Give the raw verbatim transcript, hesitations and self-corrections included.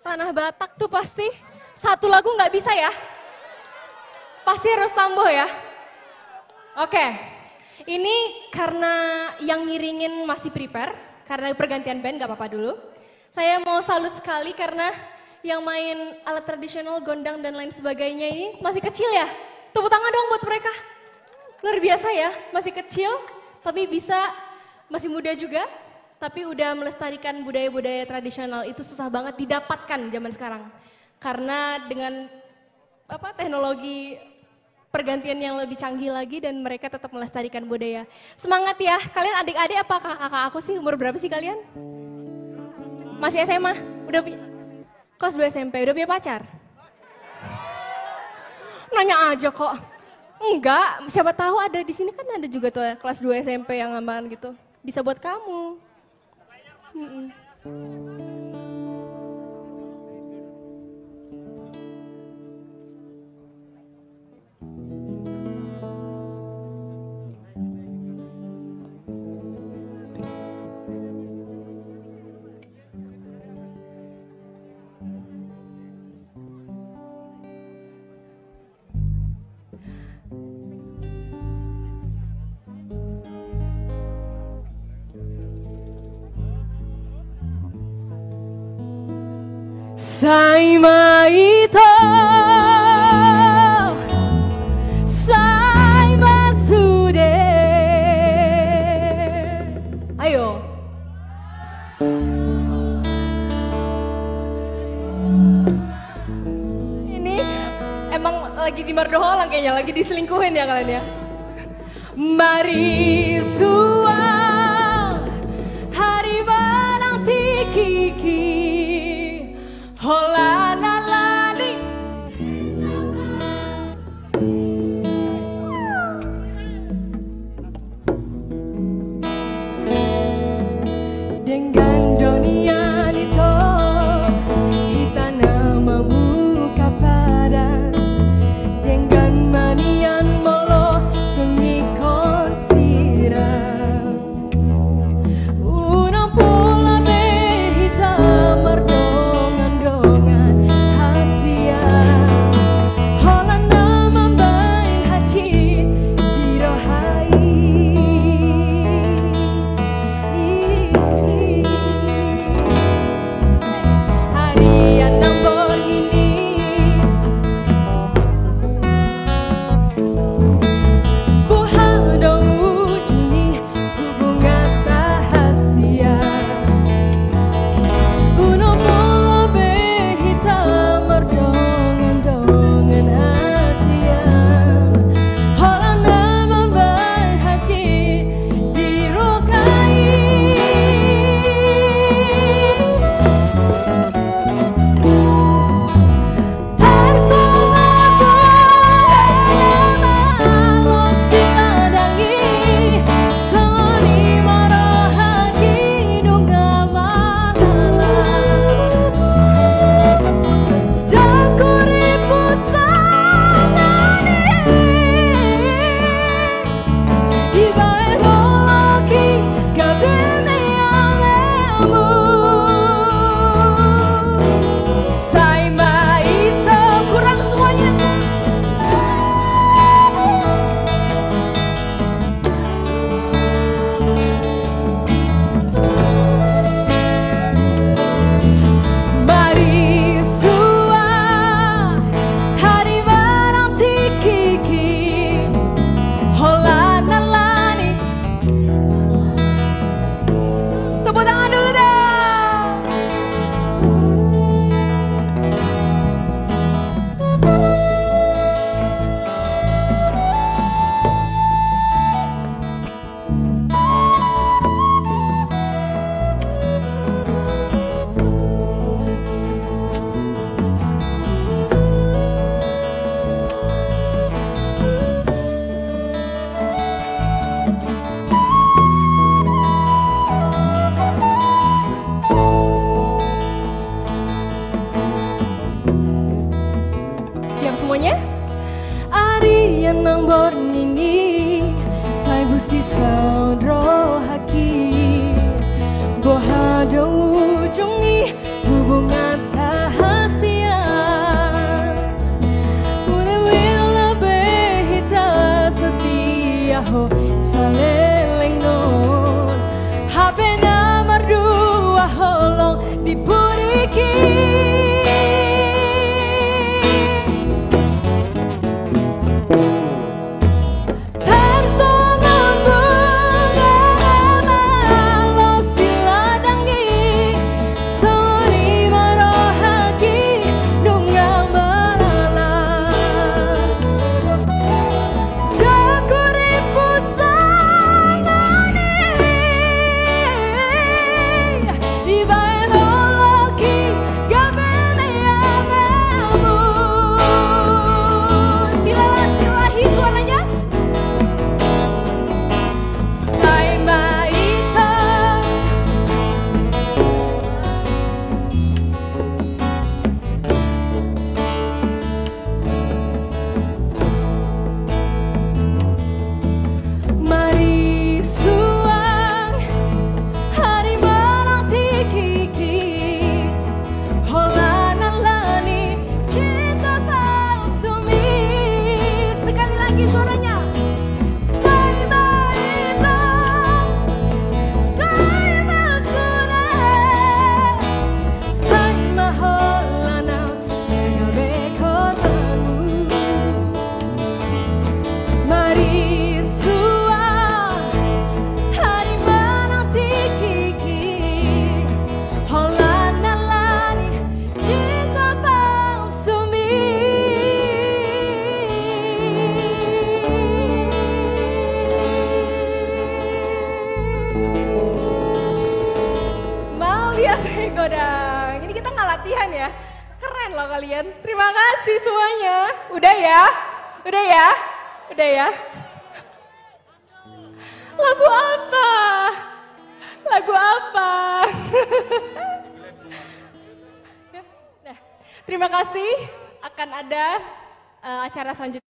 Tanah Batak tuh pasti satu lagu nggak bisa ya? Pasti harus tambah ya? Oke, ini karena yang ngiringin masih prepare, karena pergantian band nggak apa-apa dulu. Saya mau salut sekali karena yang main alat tradisional, gondang dan lain sebagainya ini masih kecil ya. Tepuk tangan dong buat mereka. Luar biasa ya, masih kecil tapi bisa, masih muda juga. Tapi udah melestarikan budaya-budaya tradisional, itu susah banget didapatkan zaman sekarang. Karena dengan apa teknologi pergantian yang lebih canggih lagi dan mereka tetap melestarikan budaya. Semangat ya, kalian adik-adik apa kakak-kakak aku sih? Umur berapa sih kalian? Masih S M A? Udah punya, kelas dua S M P, udah punya pacar? Nanya aja kok. Enggak, siapa tahu ada di sini kan ada juga tuh kelas dua S M P yang aman gitu. Bisa buat kamu. Mm-mm. Sai mai to, sai masude. Ayo. Ini emang lagi di Mardoholang kayaknya, lagi diselingkuhin ya kalian ya. Mari suang hari menanti kiki. Holana lali dengan dunia itu kita nama muka pada dengan manian molo tengikon siram una pula behita merdo semuanya. Ari yang nang bornini sai busi saudro haki bohado ujungi hubungan tahan latihan ya. Keren loh kalian. Terima kasih semuanya. Udah ya? Udah ya? Udah ya? Lagu apa? Lagu apa? Nah, terima kasih. Akan ada uh, acara selanjutnya.